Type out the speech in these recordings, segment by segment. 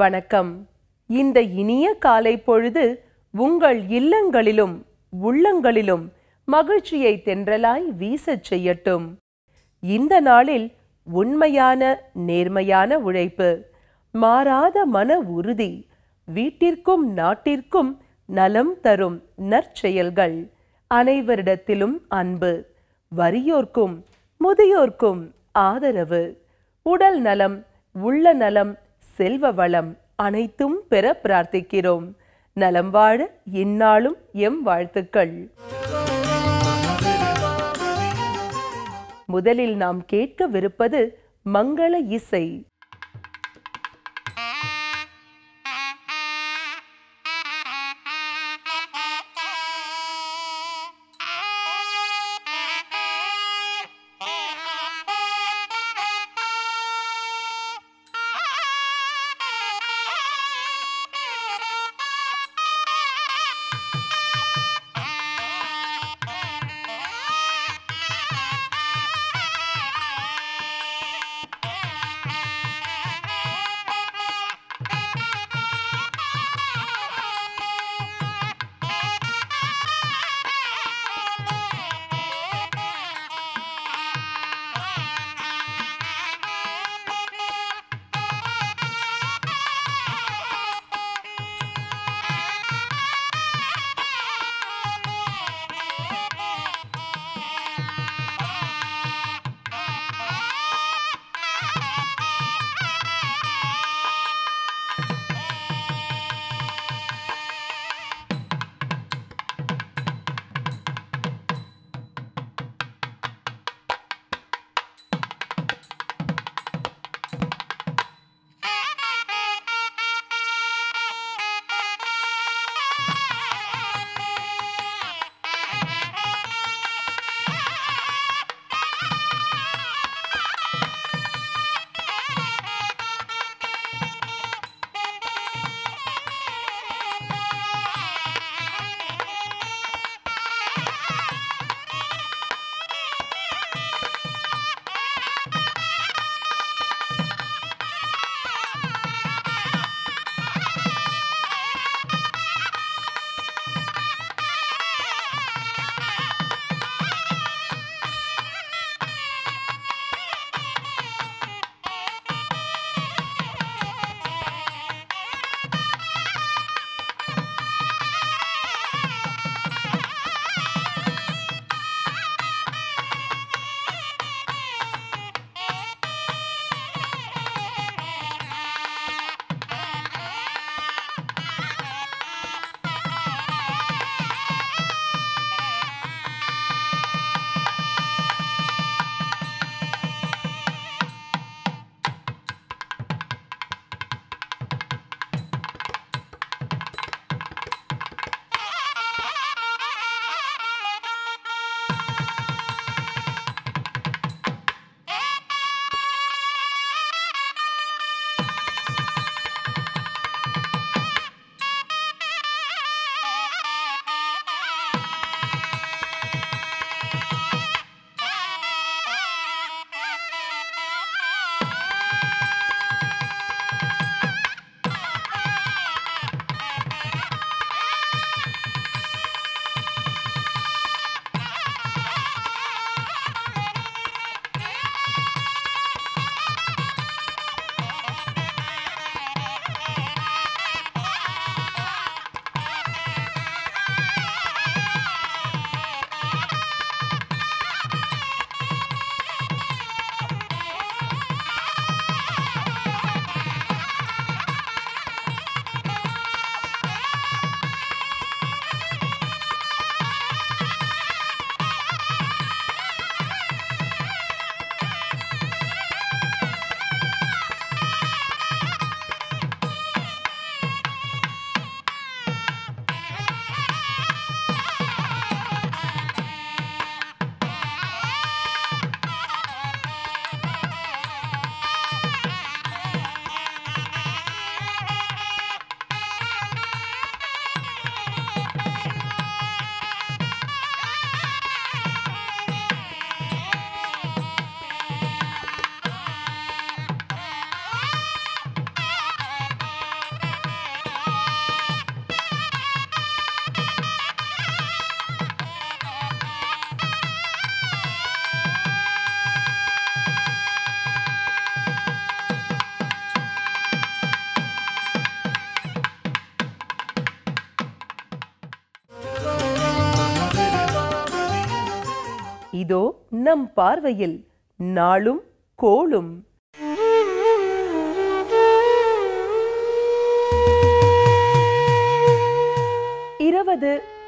வணக்கம். இந்த இனிய காலை பொழுது உங்கள் இல்லங்களிலும் உள்ளங்களிலும் மகிழ்ச்சியை தென்றலாய் வீசச் செய்யட்டும். இந்த நாளில் உண்மையான நேர்மையான உழைப்பு, மாறாத மன உறுதி, வீட்டிற்கும் நாட்டிற்கும் நலம் தரும் நற்செயல்கள், அனைவரிடத்திலும் அன்பு, வறியோர்க்கும் முதியோர்க்கும் ஆதரவு, உடல் நலம், உள்ள நலம், செல்வ வளம் அனைத்தும் பெற பிரார்த்திக்கிறோம். நலம் வாழ இந்நாளும் எம் வாழ்த்துக்கள். முதலில் நாம் கேட்கவிருப்பது மங்கள இசை. இதோ நம் பார்வையில் நாளும் கோளும். இருபது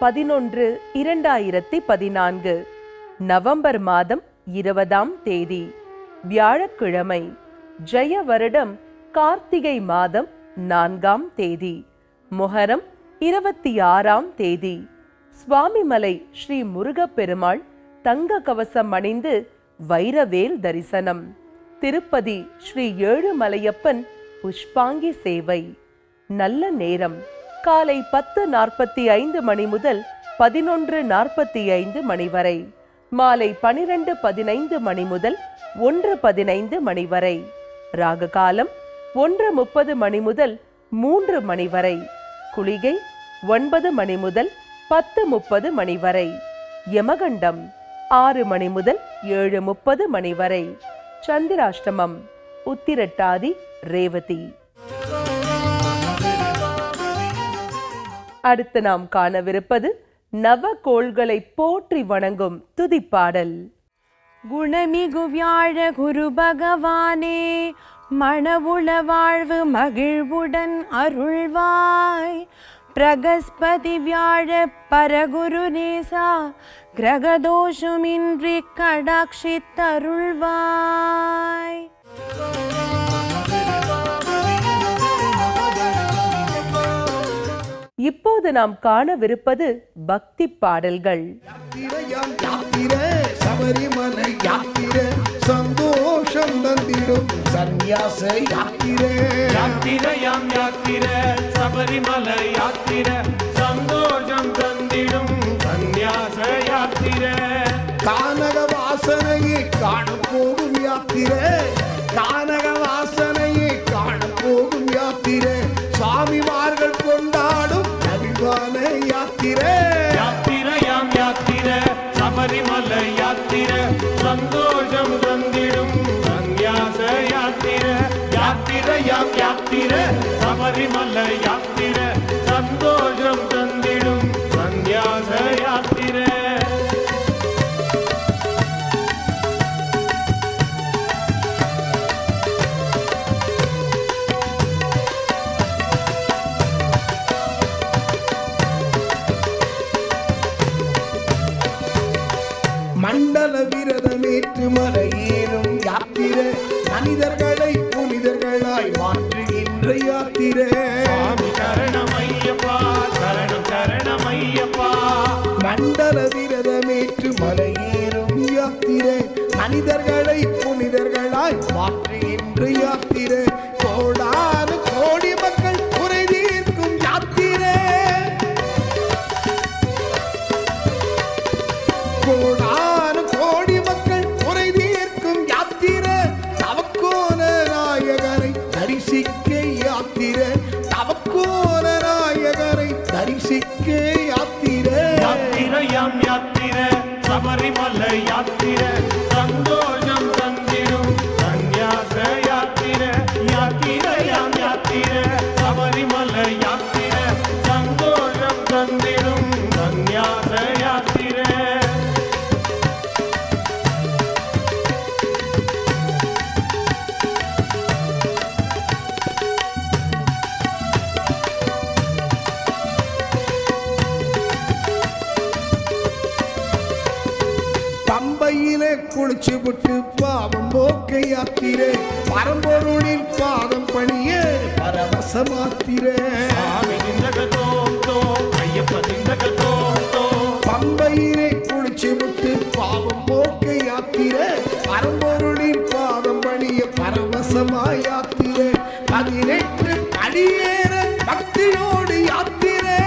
11/2014 நவம்பர் மாதம் 20ஆம் தேதி வியாழக்கிழமை. ஜெய வருடம் கார்த்திகை மாதம் 4ஆம் தேதி. மொஹரம் 26ஆம் தேதி. சுவாமிமலை ஸ்ரீ முருகப்பெருமாள் தங்க கவசம் அணிந்து வைரவேல் தரிசனம். திருப்பதி ஸ்ரீ ஏழுமலையப்பன் புஷ்பாங்கி சேவை. நல்ல நேரம் காலை 10:45 மணி முதல் 11:45 மணி வரை. மாலை 12:15 மணி முதல் 1:15 மணி வரை. ராக காலம் 1:30 மணி முதல் 3 மணி வரை. குளிகை 9 மணி முதல் 10:30 மணி வரை. யமகண்டம் 6 மணி முதல் 7:30 மணி வரை. சந்திராஷ்டமம் உத்திரட்டாதி ரேவதி. அடுத்து நாம் காணவிருப்பது நவகோள்களை போற்றி வணங்கும் துதிப்பாடல். குணமிகு வியாழ குரு பகவானே, மணவுள வாழ்வு மகிழ்வுடன் அருள்வாய். பிரகஸ்பதி வியாழ பரகுரு நேசா, கிரகதோஷமின்றி கடாட்சித்தருள்வாய். இப்போது நாம் காணவிருப்பது பக்தி பாடல்கள். சபரிமலை யாத்திரை சந்தோஷம் தந்திடும் சந்நியாச யாத்திரை. யாத்திரையாம் யாத்திரை சபரிமலை யாத்திரை சந்தோஷம் தந்திடும் சந்நியாச யாத்திரை. கானக வாசனையை காண போகும் யாத்திரை. கானக வாசனையை காண போகும் யாத்திரை. சுவாமிமார்கள் கொண்டாடும் அறிவான யாத்திரை. யாத்திரையாம் யாத்திரை சபரிமலை யாத்திரை சந்தோஷம் தந்திடும் சந்நியாச யாத்திரை. யாத்திரையாம் யாத்திரை சபரிமலை யாத்திரை சந்தோஷம் தந்திடும் சந்நியாச யாத்திரை. மண்டல விரதமேற்று மலையேறும் யாத்திரை. மனிதர்களை புனிதர்களாய் மாற்றுகின்ற யாத்திரை. சுவாமி சரணமையப்பா சரணம் சரணமையப்பா. மண்டல விரதமேற்று மலையேறும் யாத்திரை. மனிதர்களை புனிதர்களாய் மாற்றுகின்ற யாத்திரை. கோடான கோடி மக்கள் குறை தீர்க்கும் யாத்திரை. கோடான கோடி மக்கள் குறை தீர்க்கும் யாத்திரை. தவக்கோல நாயகரை தரிசிக்க யாத்திரை. தவக்கோல நாயகரை தரிசிக்க யாத்திரை. யாத்திரையாம் யாத்திரை சபரிமலை யாத்திரை சந்தோஷம் தந்திடும் சந்நியாச யாத்திரை. யாத்திரையாம் யாத்திரை சபரிமலை யாத்திரை சந்தோஷம் தந்திடும் சந்நியாச யாத்திரை. பம்பையிலே குளிச்சு விட்டு பாவம் போக்க யாத்திரை. பரம்பொருளில் பாதம் பணிய பரவசமாத்திரை. சுவாமி திந்தகத்தோம் தோம் ஐயப்ப திந்தகத்தோம் தோம். பம்பையிலே குளிச்சு விட்டு பாவம் போக்க யாத்திரை. பரம்பொருளில் பாதம் பணிய பரவசமா யாத்திரை. 18 படியேற பக்தியோடு யாத்திரை.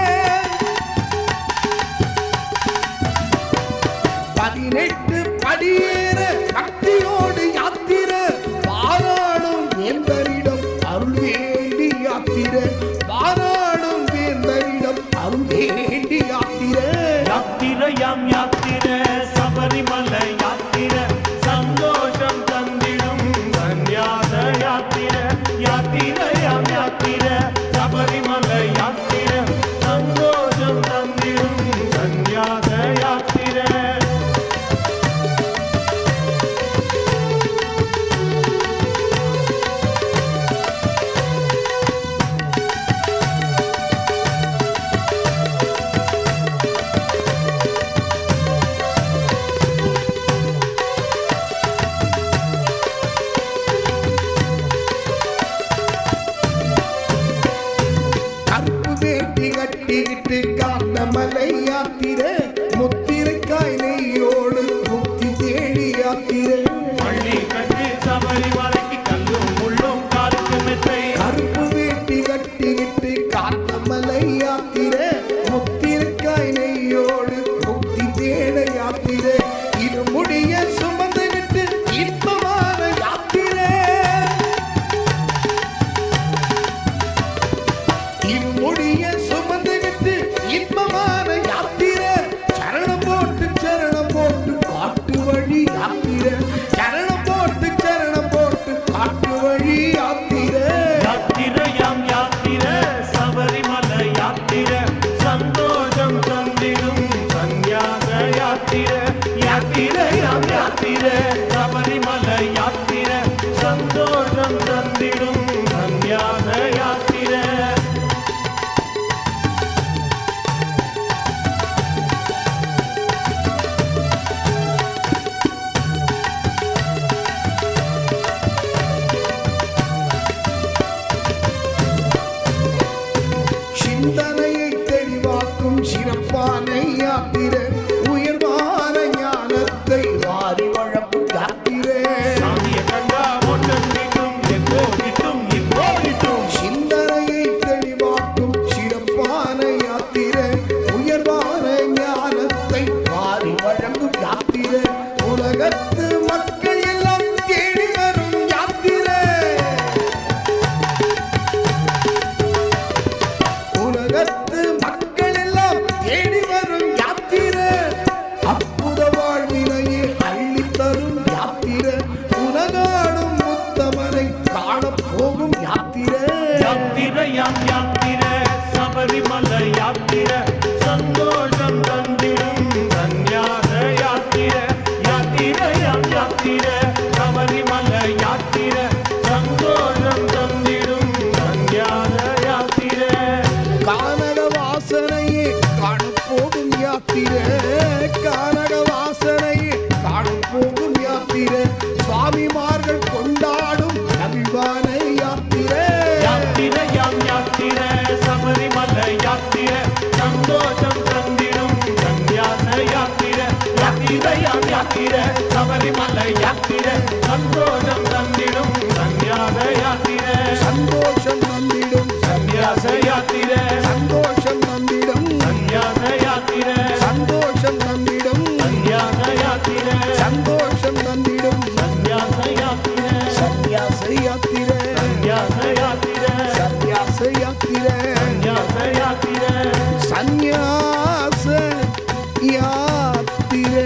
18 படியேற பக்தியோடு யாத்திரை. பாராடும் வேந்தரிடம் அருள் வேண்டி யாத்திரை. பாராடும் வேந்தரிடம் அருள் வேண்டி யாத்திரை. யாத்திரையாம் யாத்திரை சபரிமலை யாத்திரை சந்தோஷம் தந்திடும் சந்நியாச யாத்திரை. யாத்திரையாம் யாத்திரை சபரிமலை யாத்திரை சந்தோஷம் தந்திடும் சந்நியாச யாத்திரை. கட்டிக்கிட்டு காந்தமலை யாத்திரை முத்திரைக்காய் நெய்யோடு முக்தி தேடி யாத்திரை பள்ளி கட்டி சபரிமலைக்கு கல்லும் முள்ளும் காலுக்கு மெத்தை கருப்பு வேட்டி கட்டிக்கிட்டு காந்தமலை யாத்திரை முத்திரைக்காய் நெய்யோடு முக்தி தேட யாத்திரை இருமுடிய சுமந்து விட்டு இன்பமான யாத்திரை இருமுடிய சுமந்து விட்டு இன்பமான யாத்திரை சரணம் போட்டு காட்டு வழி யாத்திரை சரணம் போட்டு காட்டு வழி யாத்திரை யாத்திரையாம் யாத்திரை சபரிமலை யாத்திரை சந்தோஷம் தந்திடும் சந்நியாச யாத்திரை யாத்திரையாம் யாத்திரை சபரிமலை யாத்திரை சந்தோஷம் தந்திடும் சந்நியாச யாத்திரை சிந்தனையை தெளிவாக்கும் சிறப்பான யாத்திரை உயர்வான ஞானத்தை வாரி வழங்கும் யாத்திரை சாமியை கண்டா ஓட்டம் கிட்டும் எப்போ கிட்டும் இப்போ கிட்டும் சிந்தனையை தெளிவாக்கும் சிறப்பான யாத்திரை உயர்வான ஞானத்தை வாரி வழங்கும் யாத்திரை உலகத்து மக்கள் எல்லாம் தேடி வரும் யாத்திரை உலகத்து மக்கள் எல்லாம் தேடி வரும் யாத்திரை அற்புத வாழ்வினையே அள்ளி தரும் யாத்திரை உலகாடும் முத்தமனை காணப் போகும் யாத்திரை யாத்திரையாம் யாத்திரை சபரிமலை யாத்திரை சந்தோஷம் தந்திடும் சந்நியாச யாத்திரை யாத்திரையாம் யாத்திரை சபரிமலை யாத்திரை சந்தோஷம் தந்திடும் சந்நியாச யாத்திரை கானக வாசனையே காணப்போகும் யாத்திரை கானக வாசனையே காணப்போகும் யாத்திரை சுவாமிமார்கள் கொண்டாடும் அபிமான யாத்திரை யாத்திரையாம் யாத்திரை சபரிமலை யாத்திரை சந்தோஷம் தந்திடும் சந்நியாச யாத்திரை யாத்திரையாம் யாத்திரை சபரிமலை யாத்திரை சந்தோஷம் தந்திடும் சந்நியாச யாத்திரை சந்தோஷம் வந்திடும் சந்நியாச யாத்திரை சந்தோஷம் வந்திடும் சந்நியாச யாத்திரை சந்தோஷம் வந்திடும் சந்நியாச யாத்திரை சந்தோஷம் வந்திடும் சந்நியாச யாத்திரை சந்நியாச யாத்திரை சந்நியாச யாத்திரை சந்நியாச யாத்திரை சந்நியாச யாத்திரை சந்நியாச யாத்திரை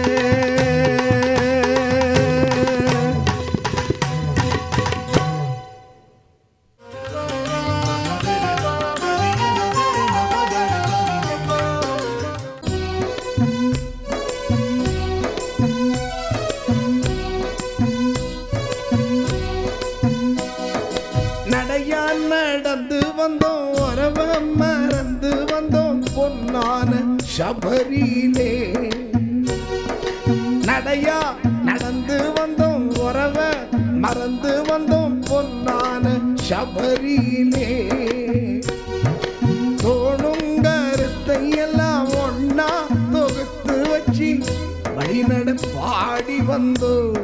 நடையா நடந்து வந்தோம் உறவ மறந்து வந்தோம் பொன்னான சபரியிலே நடையா நடந்து வந்தோம் உறவ மறந்து வந்தோம் பொன்னான சபரியிலே தோணும் கருத்தை எல்லாம் ஒன்னா தொகுத்து வச்சு வழிநட பாடி வந்தோம்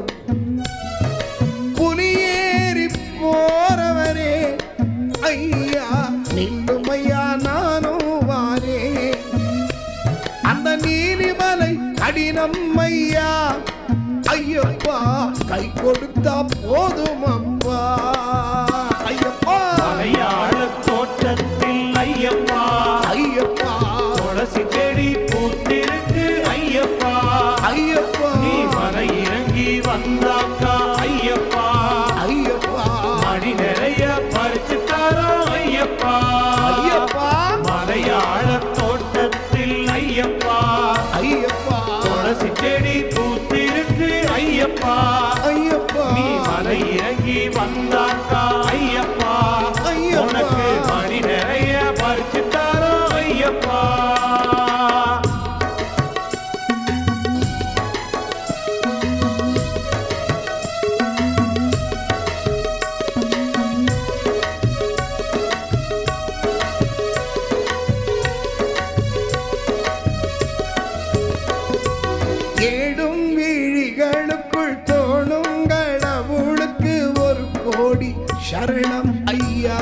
புலியேறி போறவரே ஐயா நில்லுமையா நானும் வாரே அந்த நீலிமலை கடினம் ஐயா ஐயப்பா கை கொடுத்தா போதும் அப்பா ஐயப்பா மலையாள தோட்டத்தில் ஐயப்பா ஐயப்பா துளசி செடி பூத்திருக்கு ஐயப்பா ஐயப்பா நீ மலை இறங்கி வந்தாக்கா ஐயப்பா ஐயப்பா மணி நிறைய பறிச்சு தரோம் ஐயப்பா ஐயப்பா மலையாள தோட்டத்தில் ஐயப்பா ஐயப்பா துளசி செடி பூத்திருக்கு ஐயப்பா ஐயப்பா நீ மலை இறங்கி வந்தாக்கா சரணம் ஐயா.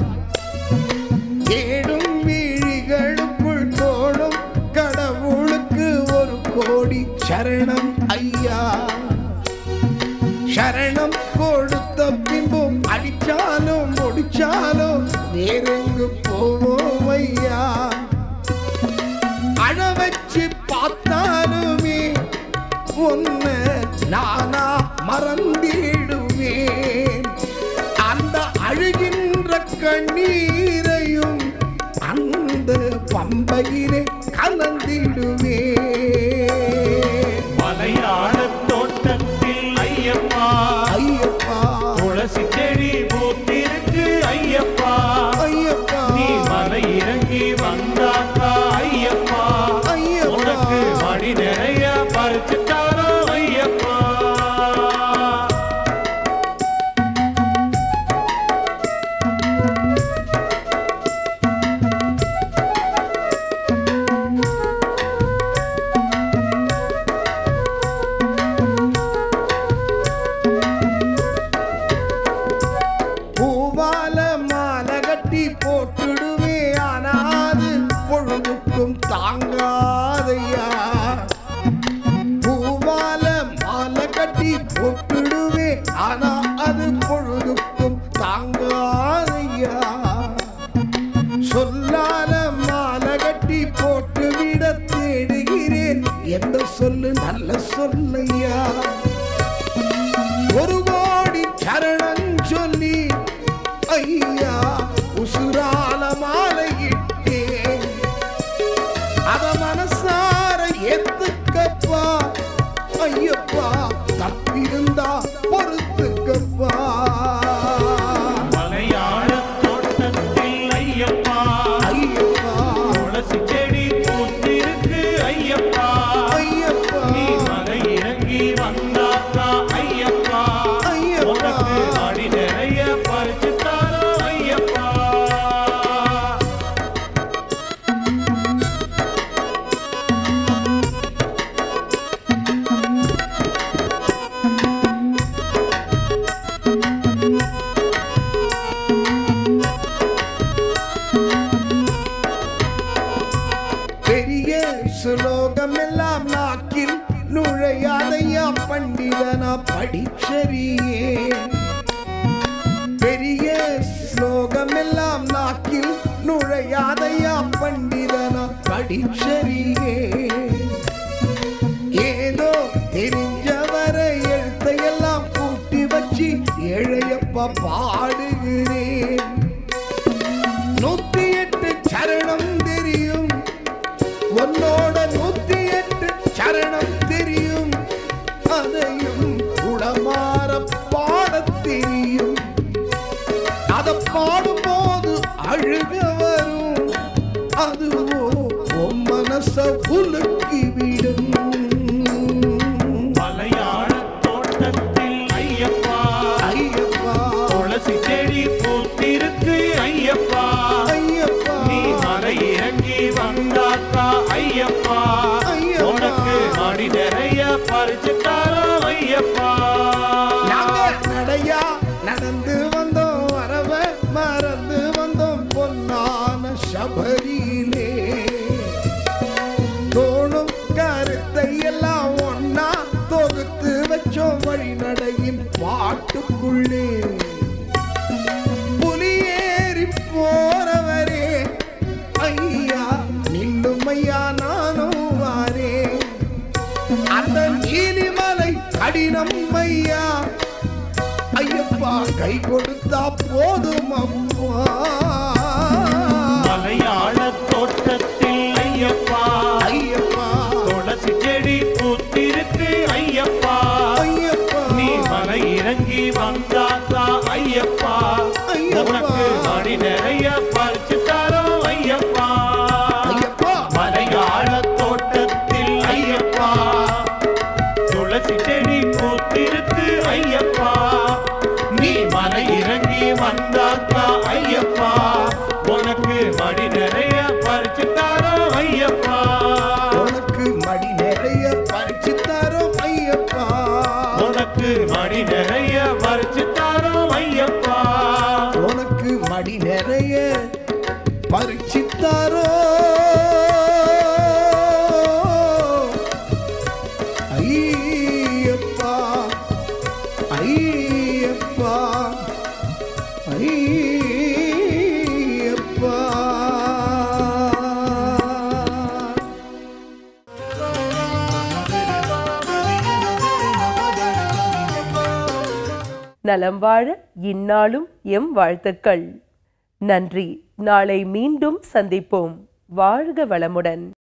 ஏடும் வீழிகளுக்குள் தோடும் கடவுளுக்கு ஒரு கோடி சரணம் ஐயா. சரணம் கொடுத்த பின்பும் அடிச்சாலும் முடிச்சாலும் வேறெங்கு போவோம் ஐயா. அழ வச்சு பார்த்தாலுமே ஒன்ன நானா மறந்திடுவேன். அந்த அழுகின்ற கண்ணீரையும் அந்த பம்பையிலே கலந்திடுவேன். மலையாள தோட்டத்தில் ஐயப்பா ஐயப்பா துளசி செடி பூத்திருக்கு ஐயப்பா. ஐயப்பா நீ மலை இறங்கி வந்தாக்கா ஐயப்பா உனக்கு மணி நிறைய பறிச்சுட்டாரோ ஐயப்பா. பூவால மாலை கட்டி போட்டுடுவே ஆனாது பொழுதுக்கும் தாங்காதையா. பூவால மாலை கட்டி போட்டுடுவே ஆனா அது பொழுதுக்கும் தாங்காதையா. சொல்லால மாலை கட்டி போட்டு விட தேடுகிறேன் எந்த சொல்லு நல்ல சொல்லையா. ஒரு கோடி சரணம் சொல்லி ஐயா உசுரால மாலையிட்டேன். அத மனசார ஏத்துக்கப்பா ஐயப்பா. தப்பிருந்தா பொறுத்துக்கப்பா. மலையாள தோட்டத்தில் ஐயப்பா ஐயப்பா துளசி செடி பூத்திருக்கு ஐயப்பா. ஐயப்பா நீ மலை இறங்கி வந்தாக்கா ஐயப்பா உனக்கு மணி நிறைய பறிச்சுட்டாரோ ஐயப்பா. பெரிய சுலோகம் எல்லாம் நாக்கில் நுழையாதையா பண்டிதனா படிச்சரியே. பெரிய ஸ்லோகம் எல்லாம் நாக்கில் நுழையாதையா பண்டிதனா படிச்சரியே. ஏதோ தெரிஞ்சவரை எழுத்தையெல்லாம் கூட்டி வச்சு ஏழையப்பா பாடுகிறேன். 108 சரணம் தெரியும் உன்னோட 108 சரணம் தெரியும். அதையும் உடமாற பாடத் தெரியும். அத பாடும்போது அழுக வரும். அதுவோ உன் மனச உலுக்கிவிடும். மலையாள தோட்டத்தில் ஐயப்பா ஐயப்பா துளசி செடி பூத்திருக்கு ஐயப்பா. ஐயப்பா நீ மலை இறங்கி வந்தாக்கா ஐயப்பா உனக்கு மணி நிறைய பறிச்சுட்டாரோ ஐயப்பா. நாங்க நடையா நடந்து வந்தோம் வரவ மறந்து வந்தோம் பொன்னான சபரியிலே. தோணும் கருத்தை எல்லாம் ஒன்னா தொகுத்து வச்சோம் வழிநடையின் பாட்டுக்குள்ளே. புலியேறி போறவரே ஐயா நில்லும் ஐயா நானும் வாரே. அந்த நீலிமலை கடினம் ஐயா ஐயப்பா கை கொடுத்தா போதும் அம்மா. மலையாள தோட்டத்தில் ஐயப்பா ஐயப்பா துளசி செடி பூத்திருக்கு ஐயப்பா. ஐயப்பா நீ மலை இறங்கி வந்தாக்கா நிறைய பரிச்சித்தாரோ ஐயப்பா ஐயப்பா ஐயப்பா. நலம் வாழ இந்நாளும் எம் வாழ்த்துக்கள். நன்றி. நாளை மீண்டும் சந்திப்போம். வாழ்க வளமுடன்.